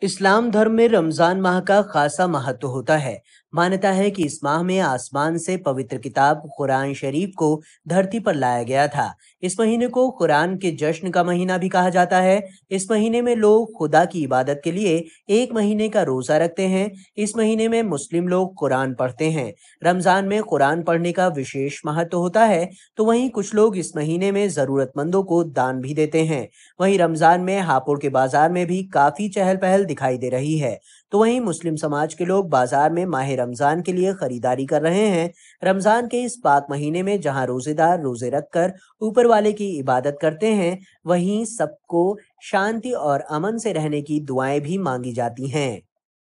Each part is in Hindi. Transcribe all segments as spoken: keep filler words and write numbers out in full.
इस्लाम धर्म में रमजान माह का खासा महत्व होता है। मान्यता है कि इस माह में आसमान से पवित्र किताब कुरान शरीफ को धरती पर लाया गया था। इस महीने को कुरान के जश्न का महीना भी कहा जाता है। इस महीने में लोग खुदा की इबादत के लिए एक महीने का रोजा रखते हैं। इस महीने में मुस्लिम लोग कुरान पढ़ते हैं। रमजान में कुरान पढ़ने का विशेष महत्व होता है, तो वहीं कुछ लोग इस महीने में जरूरतमंदों को दान भी देते हैं। वहीं रमजान में हापुड़ के बाजार में भी काफी चहल पहल दिखाई दे रही है। तो वहीं मुस्लिम समाज के लोग बाजार में माह रमजान के लिए खरीदारी कर रहे हैं। रमजान के इस पाक महीने में जहां रोजेदार रोजे रखकर ऊपर वाले की इबादत करते हैं, वहीं सबको शांति और अमन से रहने की दुआएं भी मांगी जाती हैं।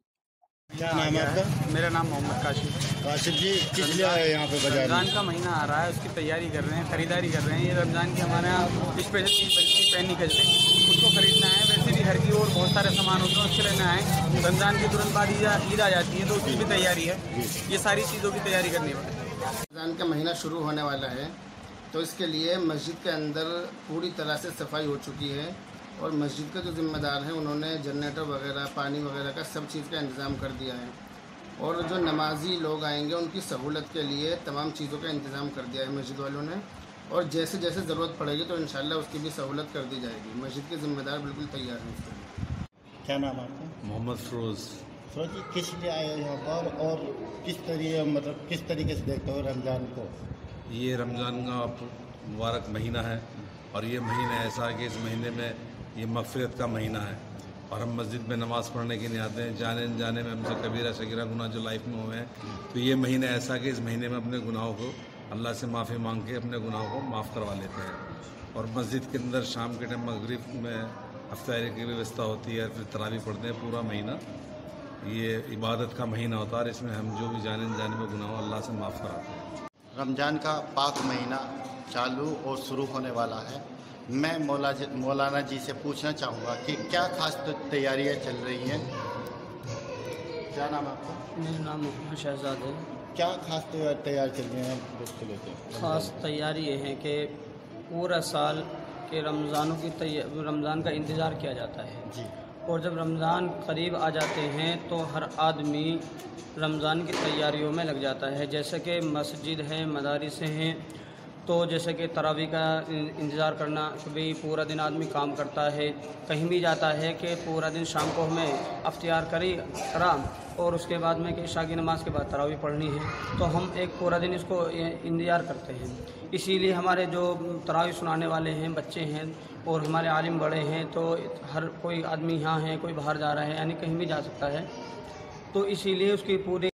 क्या नाम है आपका? मेरा नाम मोहम्मद काशिफ। काशिफ जी, किस लिए आए यहाँ पे बाजार? रमज़ान का महीना आ रहा है, उसकी तैयारी कर रहे हैं, खरीदारी कर रहे हैं। ये रमज़ान की हमारे यहाँ स्पेशल चीज़ बनती है, पैन निकलते उसको खरीदना है। वैसे भी घर की और बहुत सारे सामान होते हैं, उसके लेना है। रमज़ान के तुरंत बाद ईद ईद आ जाती है, तो उसकी भी तैयारी है। ये सारी चीज़ों की तैयारी करनी पड़ती है। रमज़ान का महीना शुरू होने वाला है, तो इसके लिए मस्जिद के अंदर पूरी तरह से सफाई हो चुकी है और मस्जिद के जो ज़िम्मेदार हैं उन्होंने जनरेटर वगैरह, पानी वगैरह का सब चीज़ का इंतज़ाम कर दिया है। और जो नमाजी लोग आएंगे उनकी सहूलत के लिए तमाम चीज़ों का इंतज़ाम कर दिया है मस्जिद वालों ने। और जैसे जैसे ज़रूरत पड़ेगी तो इंशाल्लाह उसकी भी सहूलत कर दी जाएगी। मस्जिद के ज़िम्मेदार बिल्कुल तैयार हैं उसके लिए। क्या नाम है आपका? मोहम्मद फिरोज़। फिरोज जी, किस लिए आए हैं यहाँ पर और किस तरीके मतलब किस तरीके से देखते हो रमज़ान को? ये रमज़ान का मुबारक महीना है और ये महीना ऐसा है कि इस महीने में ये मग़फ़िरत का महीना है और हम मस्जिद में नमाज़ पढ़ने के लिए आते हैं। जाने जाने में हमसे कबीरा शगीरा गुनाह जो लाइफ में हुए हैं, तो ये महीना ऐसा है कि इस महीने में अपने गुनाहों को अल्लाह से माफ़ी मांग के अपने गुनाहों को माफ़ करवा लेते हैं। और मस्जिद के अंदर शाम के टाइम मगरिब में अफ्तारी की व्यवस्था होती है, फिर तरावी पढ़ते हैं। पूरा महीना ये इबादत का महीना होता है और इसमें हम जो भी जाने जाने में गुनाह अल्लाह से माफ़ कराते हैं। रमज़ान का पाक महीना चालू और शुरू होने वाला है। मैं मौला मौलाना जी से पूछना चाहूँगा कि क्या खास तैयारियाँ चल रही हैं? क्या नाम है आपका? मेरा नाम मोहम्मद शहजाद है। क्या खास तैयार चल रही हैं उसको लेकर? ख़ास तैयारी ये है कि पूरा साल के रमज़ानों की तैयार रमज़ान का इंतज़ार किया जाता है जी। और जब रमज़ान करीब आ जाते हैं तो हर आदमी रमज़ान की तैयारियों में लग जाता है। जैसे कि मस्जिद है, मदारिस हैं, तो जैसे कि तरावी का इंतज़ार करना कि भाई पूरा दिन आदमी काम करता है, कहीं भी जाता है कि पूरा दिन शाम को हमें अफ्तियार करी करा और उसके बाद में कि इशा की नमाज़ के बाद तरावी पढ़नी है, तो हम एक पूरा दिन इसको इंतज़ार करते हैं। इसीलिए हमारे जो तरावी सुनाने वाले हैं बच्चे हैं और हमारे आलिम बड़े हैं, तो हर कोई आदमी यहाँ है, कोई बाहर जा रहा है, यानी कहीं भी जा सकता है, तो इसीलिए उसकी पूरी